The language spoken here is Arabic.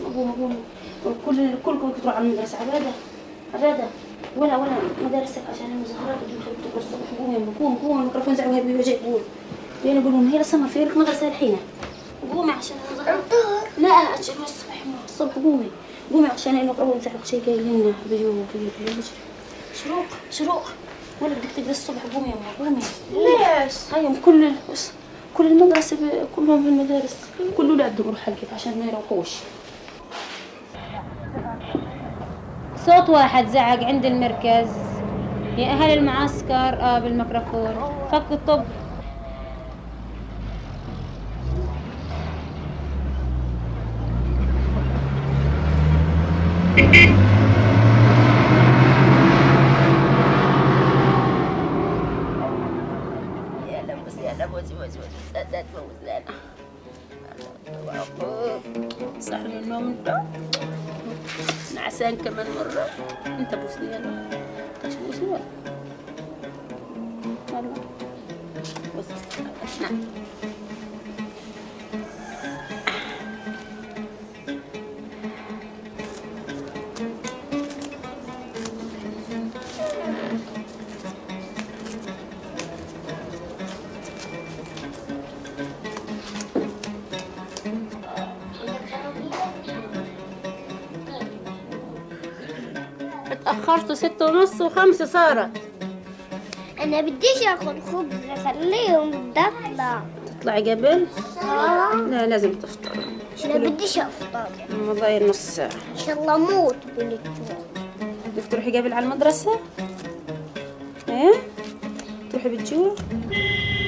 قومي كلكم تروحوا على المدرسة. عبادة ولا مدارسك عشان المظاهرات اللي بتقول الصبح. قومي قومي الميكروفون زعوا هيبي وجهك. قول لين يقولوا هي لسه في لك مدرسة الحين. قومي عشان المظاهرات. لا عشان الصبح قومي عشان الميكروفون زعوا شيء قايلين بيجوا شروق ولا بدك تقري الصبح. قومي يا أمي قومي. ليش؟ هايهم كل المدرسة كلهم في المدارس كل أولادهم يروحوا حلقة عشان ما يروحوش. صوت واحد زعق عند المركز: يا أهل المعسكر بالميكروفون فك الطب. يلا بوزي سداد بوزي صح من النوم نعسان كمان مرة. انت بوسني يلا بوسني يلا بوسي. نعم تأخرت 6:30 و5 صارت. أنا بديش آكل خبز، خليهم تطلع. تطلعي قبل؟ لا لازم تفطر. أنا بديش أفطر. ضايل نص ساعة. إن شاء الله أموت بالجوع. بدك تروحي قبل على المدرسة؟ إيه؟ تروحي بالجوع؟